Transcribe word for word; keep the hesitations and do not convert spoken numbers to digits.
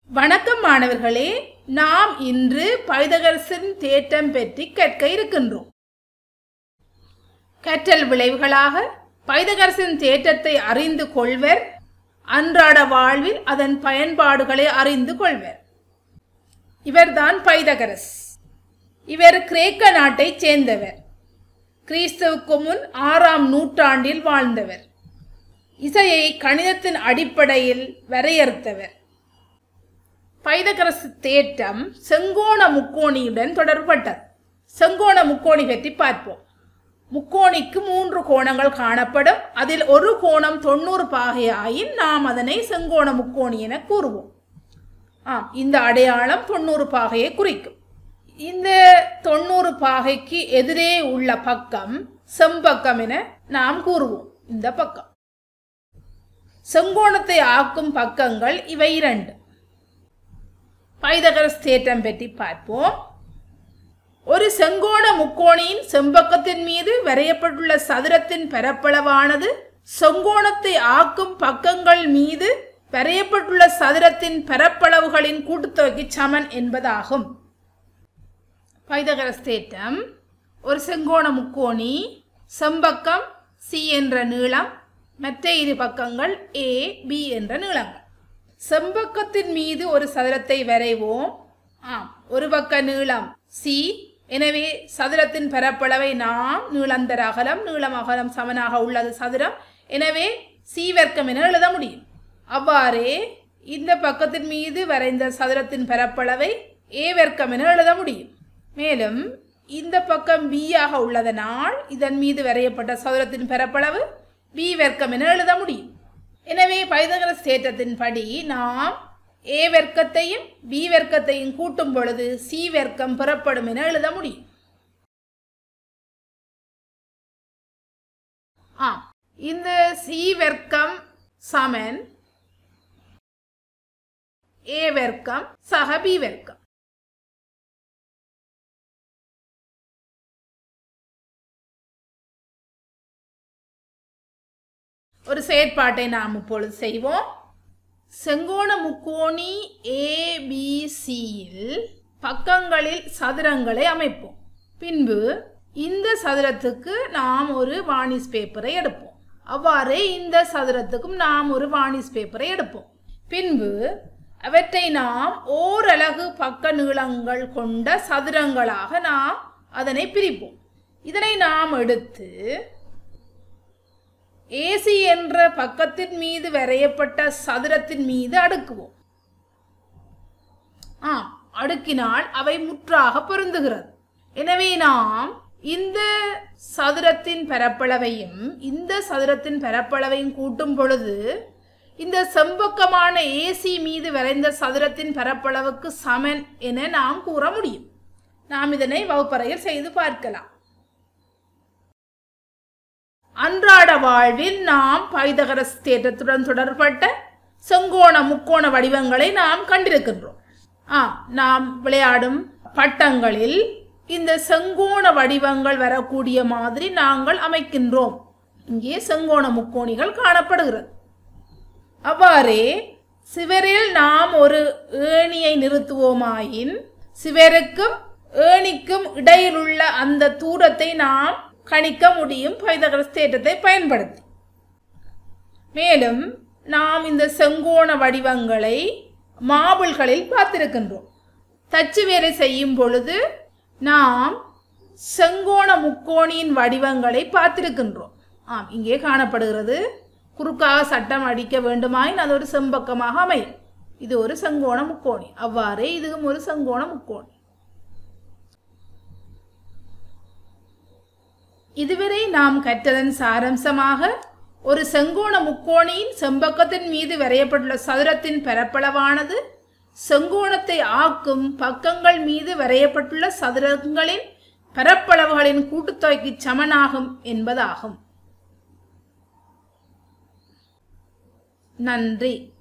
வணக்கம் மாணவர்களே, நாம் இன்று பைதகரஸின் தேற்றம் பற்றி கற்க இருக்கின்றோம். கற்றல் விளைவுகளாக பைதகரஸின் தேற்றத்தை அறிந்து கொள்வர், அன்றாட வாழ்வில் அதன் பயன்பாடுகளை அறிந்து கொள்வர். இவர்தான் பைதகரஸ். இவர் கிரேக்க நாட்டைச் சேர்ந்தவர். கிறிஸ்துவுக்கு முன் ஆறாம் நூற்றாண்டில் வாழ்ந்தவர். இசையை கணிதத்தின் அடிப்படையில் வரையறுத்தவர். பைதகரஸ் தேற்றம் செங்கோண முக்கோணியுடன் தொடர்பட்டது. செங்கோண முக்கோணி பற்றி பார்ப்போம். முக்கோணிக்கு மூன்று கோணங்கள் காணப்படும். அதில் ஒரு கோணம் தொண்ணூறு பாகையாயின் நாம் அதனை செங்கோண முக்கோணி என கூறுவோம். ஆம், இந்த அடையாளம் தொண்ணூறு பாகையை குறிக்கும். இந்த தொண்ணூறு பாகைக்கு எதிரே உள்ள பக்கம் செம்பக்கம் என நாம் கூறுவோம். இந்த பக்கம் செங்கோணத்தை ஆக்கும் பக்கங்கள் இவை இரண்டு. பைதகரஸ் தேற்றம் பற்றி பார்ப்போம். ஒரு செங்கோண முக்கோணியின் செம்பக்கத்தின் மீது வரையப்பட்டுள்ள சதுரத்தின் பரப்பளவானது செங்கோணத்தை ஆக்கும் பக்கங்கள் மீது வரையப்பட்டுள்ள சதுரத்தின் பரப்பளவுகளின் கூட்டுத்தொகைக்கு சமன் என்பதாகும். பைதகரஸ் தேற்றம் ஒரு செங்கோண முக்கோணி, செம்பக்கம் சி என்ற நீளம், மற்ற இரு பக்கங்கள் ஏ பி என்ற நீளங்கள். செம்பக்கத்தின் மீது ஒரு சதுரத்தை வரைவோம். ஆம், ஒரு பக்க நீளம் சி. எனவே சதுரத்தின் பரப்பளவை நாம் நீளந்தர அகலம், நீளம் அகலம் சமனாக உள்ளது சதுரம். எனவே சி வர்க்கம் என எழுத முடியும். அவ்வாறே இந்த பக்கத்தின் மீது வரைந்த சதுரத்தின் பரப்பளவை ஏ வர்க்கம் என எழுத முடியும். மேலும் இந்த பக்கம் பி ஆக உள்ளதனால் இதன் மீது வரையப்பட்ட சதுரத்தின் பரப்பளவு பி வர்க்கம் என எழுத முடியும். எனவே பைதகரஸ் தேற்றத்தின்படி நாம் ஏ வர்க்கத்தையும் பி வர்க்கத்தையும் கூட்டும் பொழுது சி வர்க்கம் பெறப்படும் என எழுத முடியும். ஆ இந்த சி வர்க்கம் சமன் ஏ வர்க்கம் சக பி வர்க்கம். ஒரு செயற்பாட்டை நாம் இப்பொழுது செய்வோம். செங்கோண முக்கோணி ஏபிசியில் பக்கங்களில் சதுரங்களை அமைப்போம். பின்பு இந்த சதுரத்துக்கு நாம் ஒரு வார்னிஷ் பேப்பரை எடுப்போம். அவ்வாறே இந்த சதுரத்துக்கும் நாம் ஒரு வார்னிஷ் பேப்பரை எடுப்போம். பின்பு அவற்றை நாம் ஓரலகு பக்க நீளங்கள் கொண்ட சதுரங்களாக நாம் அதனை பிரிப்போம். இதனை நாம் எடுத்து ஏசி என்ற பக்கத்தின் மீது வரையப்பட்ட சதுரத்தின் மீது அடுக்குவோம். ஆ அடுக்கினால் அவை முற்றாக பொருந்துகிறது. எனவே நாம் இந்த சதுரத்தின் பரப்பளவையும் இந்த சதுரத்தின் பரப்பளவையும் கூட்டும் பொழுது இந்த செம்பக்கமான ஏசி மீது வரைந்த சதுரத்தின் பரப்பளவுக்கு சமன் என நாம் கூற முடியும். நாம் இதனை வகுப்பறையில் செய்து பார்க்கலாம். அன்றாட வாழ்வில் நாம் பைதகரஸ் தேற்றத்துடன் தொடர்பட்ட செங்கோண முக்கோண வடிவங்களை நாம் கண்டிருக்கின்றோம். ஆ நாம் விளையாடும் பட்டங்களில் இந்த செங்கோண வடிவங்கள் வரக்கூடிய மாதிரி நாங்கள் அமைக்கின்றோம். இங்கே செங்கோண முக்கோணிகள் காணப்படுகிறது. அவ்வாறே சிவரில் நாம் ஒரு ஏணியை நிறுத்துவோமாயின் சிவருக்கும் ஏணிக்கும் இடையில் உள்ள அந்த தூரத்தை நாம் கணிக்க முடியும் பைதகரஸ் தேற்றத்தை பயன்படுத்தி. மேலும் நாம் இந்த செங்கோண வடிவங்களை மாபிள்களில் பார்த்திருக்கின்றோம். தச்சு வேலை செய்யும் பொழுது நாம் செங்கோண முக்கோணியின் வடிவங்களை பார்த்திருக்கின்றோம். ஆம், இங்கே காணப்படுகிறது. குறுக்காக சட்டம் அடிக்க வேண்டுமாயின் அது ஒரு செம்பக்கமாக அமையும். இது ஒரு செங்கோண முக்கோணி. அவ்வாறே இதுவும் ஒரு செங்கோண முக்கோணி. இதுவரை நாம் கற்றதன் சாரம்சமாக ஒரு செங்கோண முக்கோணியின் செம்பக்கத்தின் மீது வரையப்பட்டுள்ள சதுரத்தின் பரப்பளவானது செங்கோணத்தை ஆக்கும் பக்கங்கள் மீது வரையப்பட்டுள்ள சதுரங்களின் பரப்பளவுகளின் கூட்டுத்தொகைக்கு சமனாகும் என்பதாகும். நன்றி.